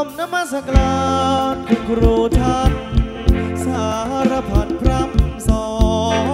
มนมัสการคุณครูท่านสารพัดพร่ำสอน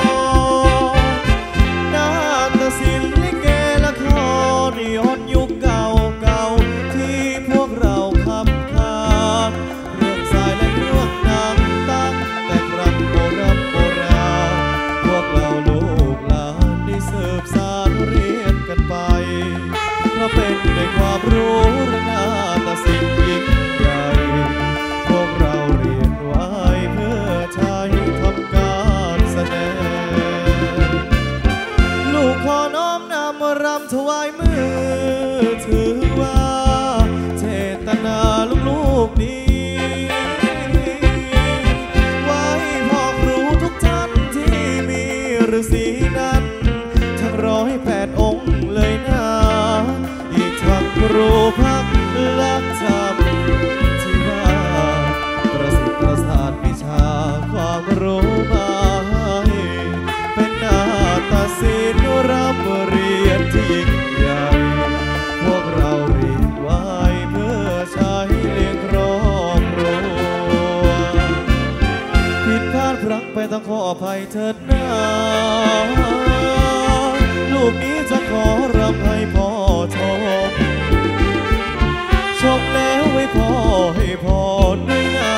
นาฏศิลป์ลิเกละครย้อนยุคเก่าที่พวกเราขับขานเรื่องสายและเรื่องนางตั้งแต่ครั้งโบราณพวกเราลูกหลานได้สืบสานเรียนกันไปเพราะเป็นด้วยความรู้นาฏศิลป์ยิ่งใหญ่พวกเราเรียนไว้เพื่อใช้ทำการแสดงลูกขอน้อมนำรำถวายมือถือว่าเจตนาลูกนี้ไว้พ่อครูทุกท่านที่มีฤาษีนั้นทั้ง108 องค์เลยนะอีกทั้งครูพักลักธรรมที่ว่าประสิทธิ์ประสาทวิชาความรู้มาให้เป็นนาฏศิลป์ร่ำเรียนที่ยิ่งใหญ่พวกเราเรียนไว้เพื่อใช้เลี้ยงครอบครัวผิดพลาดพลั้งไปต้องขออภัยเถิดนะลูกนี้จะขอรำให้พ่อชมแล้วไว้พ่อให้พรด้วยนะ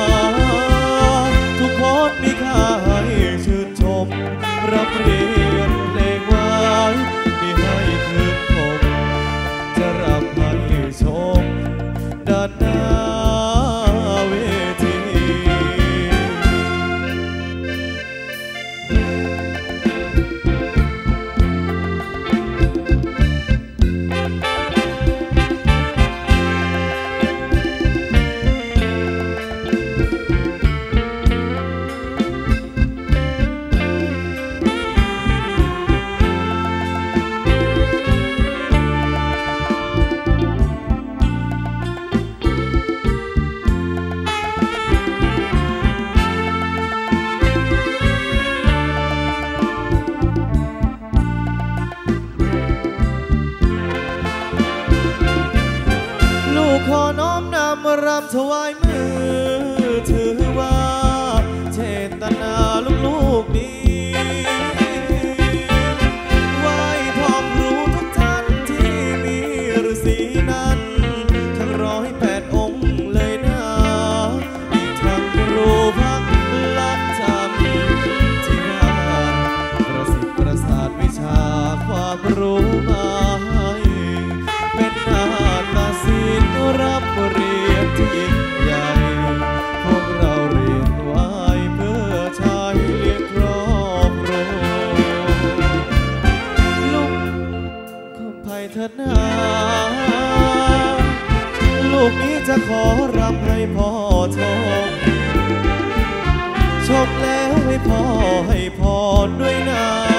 ทุกคนมีค่าให้ชื่นชมรับเรียนเพลงไว้มีให้คืนคมจะรำให้ชมด้านหน้าเวทีขอน้อมนำรำถวายมือถือว่าเจตนาลูกนี้ไหว้พ่อครูทุกท่านที่มีฤาษีนั้นทั้ง108 องค์เลยนะอีกทั้งครูพักลักธรรมที่ว่าประสิทธิ์ประสาทวิชาความรู้มาให้เป็นนาฏศิลป์รับเรียนที่ยิ่งใหญ่พวกเราเรียนไว้เพื่อใช้เลี้ยงครอบครัวลูกขอภัยเถิดนะลูกนี้จะขอรำให้พ่อชมแล้วให้พ่อให้พรด้วยนะ